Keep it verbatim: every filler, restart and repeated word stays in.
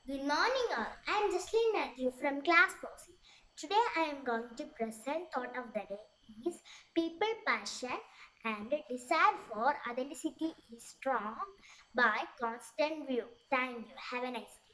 Good morning all. I am Jeslin Mathew from class four C. Today I am going to present thought of the day is people passion and desire for authenticity is strong by constant view. Thank you. Have a nice day.